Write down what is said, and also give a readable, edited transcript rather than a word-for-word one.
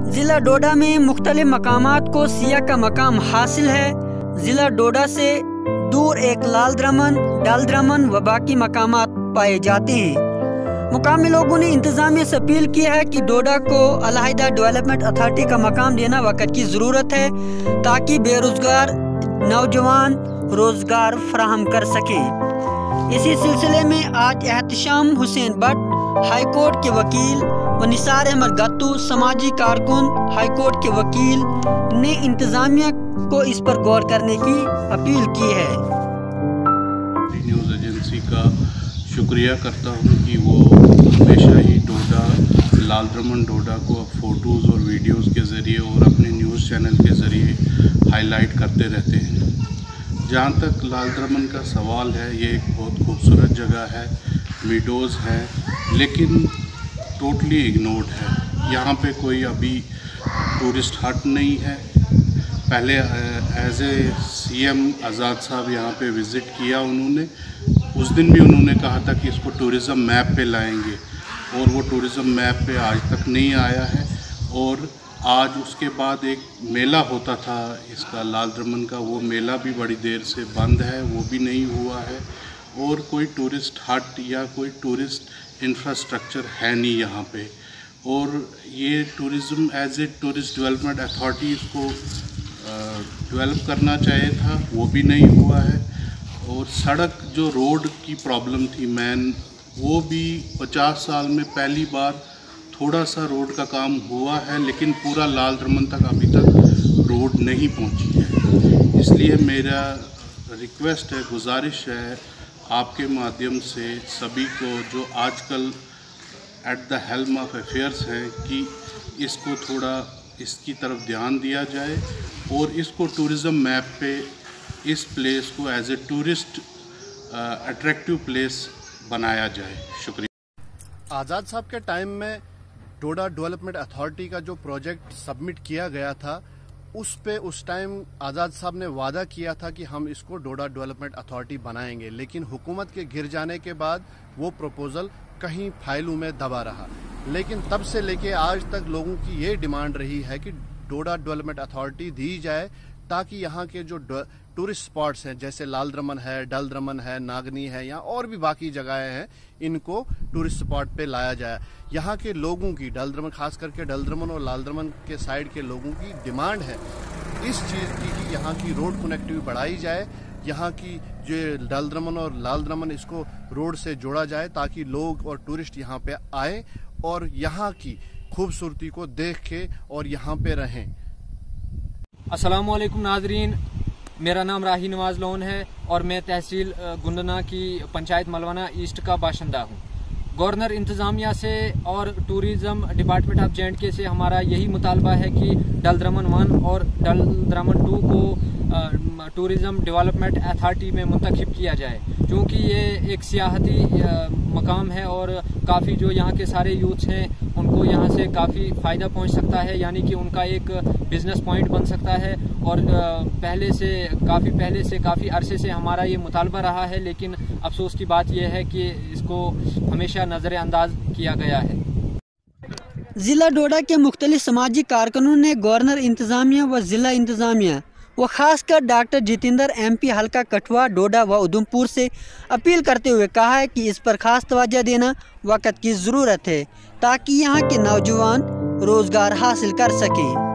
ज़िला डोडा में मुख्तलिफ मकामात को सियाह का मकाम हासिल है। ज़िला डोडा से दूर एक लाल द्रमन, डल द्रमन व बाकी मकामात पाए जाते हैं। मुकामी लोगों ने इंतज़ामिया से अपील की है कि डोडा को अलहदा डेवलपमेंट अथॉरिटी का मकाम देना वक्त की ज़रूरत है ताकि बेरोज़गार नौजवान रोज़गार फराहम कर सके। इसी सिलसिले में आज एहतशाम हुसैन भट्ट, हाई कोर्ट के वकील व निसार अहमद गत्तू, समाजी कारकुन, हाई कोर्ट के वकील ने इंतज़ामिया को इस पर गौर करने की अपील की है। न्यूज़ एजेंसी का शुक्रिया करता हूँ कि वो हमेशा ही डोडा, लाल द्रमन डोडा को फ़ोटोज़ और वीडियोज़ के ज़रिए और अपने न्यूज़ चैनल के ज़रिए हाईलाइट करते रहते हैं। जहाँ तक लाल द्रमन का सवाल है, ये एक बहुत खूबसूरत जगह है, मीडोज़ है, लेकिन टोटली इग्नोर्ड है। यहाँ पे कोई अभी टूरिस्ट हट नहीं है। पहले एज ए सीएम आज़ाद साहब यहाँ पे विज़िट किया उन्होंने, उस दिन भी उन्होंने कहा था कि इसको टूरिज़म मैप पे लाएंगे और वो टूरिज़म मैप पे आज तक नहीं आया है। और आज उसके बाद एक मेला होता था इसका लाल द्रमन का, वो मेला भी बड़ी देर से बंद है, वो भी नहीं हुआ है। और कोई टूरिस्ट हट या कोई टूरिस्ट इंफ्रास्ट्रक्चर है नहीं यहाँ पे। और ये tourism as a tourist development authority इसको डेवलप करना चाहिए था, वो भी नहीं हुआ है। और सड़क जो रोड की प्रॉब्लम थी मैन, वो भी 50 साल में पहली बार थोड़ा सा रोड का काम हुआ है, लेकिन पूरा लाल द्रमन तक अभी तक रोड नहीं पहुंची है। इसलिए मेरा रिक्वेस्ट है, गुजारिश है आपके माध्यम से सभी को जो आजकल at the helm of affairs हैं कि इसको थोड़ा इसकी तरफ ध्यान दिया जाए और इसको टूरिज़म मैप पे इस प्लेस को as a tourist attractive place बनाया जाए। शुक्रिया। आज़ाद साहब के टाइम में डोडा डेवलपमेंट अथॉरिटी का जो प्रोजेक्ट सबमिट किया गया था, उस पे उस टाइम आज़ाद साहब ने वादा किया था कि हम इसको डोडा डेवलपमेंट अथॉरिटी बनाएंगे, लेकिन हुकूमत के गिर जाने के बाद वो प्रपोजल कहीं फाइलों में दबा रहा। लेकिन तब से लेके आज तक लोगों की ये डिमांड रही है कि डोडा डेवलपमेंट अथॉरिटी दी जाए ताकि यहाँ के जो टूरिस्ट स्पॉट्स हैं जैसे लाल द्रमन है, डल द्रमन है, नागनी है या और भी बाकी जगहें हैं, इनको टूरिस्ट स्पॉट पे लाया जाए। यहाँ के लोगों की, डल द्रमन खास करके डल द्रमन और लाल द्रमन के साइड के लोगों की डिमांड है इस चीज़ की कि यहाँ की रोड कनेक्टिविटी बढ़ाई जाए, यहाँ की जो डल द्रमन और लाल द्रमन इसको रोड से जोड़ा जाए ताकि लोग और टूरिस्ट यहाँ पे आए और यहाँ की खूबसूरती को देख के और यहाँ पे रहें। अस्सलामुअलैकुम नाजरीन, मेरा नाम राही नवाज लोन है और मैं तहसील गुंडना की पंचायत मलवाना ईस्ट का बाशिंदा हूँ। गवर्नर इंतज़ामिया से और टूरिज़म डिपार्टमेंट ऑफ J&K से हमारा यही मुतालबा है कि डल द्रमन 1 और डल द्रमन 2 को टूरिज़म डेवलपमेंट अथॉरिटी में मुंतखब किया जाए, क्योंकि ये एक सियाहती मकाम है और काफ़ी जो यहाँ के सारे यूथ्स हैं उनको यहाँ से काफ़ी फ़ायदा पहुँच सकता है, यानी कि उनका एक बिज़नेस पॉइंट बन सकता है। और काफ़ी अरसे से हमारा ये मुतालबा रहा है, लेकिन अफसोस की बात यह है कि इसको हमेशा नज़रअंदाज किया गया है। ज़िला डोडा के मुख्तलिफ समाजी कारकुनों ने गवर्नर इंतज़ामिया व ज़िला इंतज़ामिया व ख़ासकर डॉक्टर जितेंद्र MP हल्का कठुआ, डोडा व उधमपुर से अपील करते हुए कहा है कि इस पर ख़ास तवज्जो देना वक्त की ज़रूरत है ताकि यहाँ के नौजवान रोज़गार हासिल कर सकें।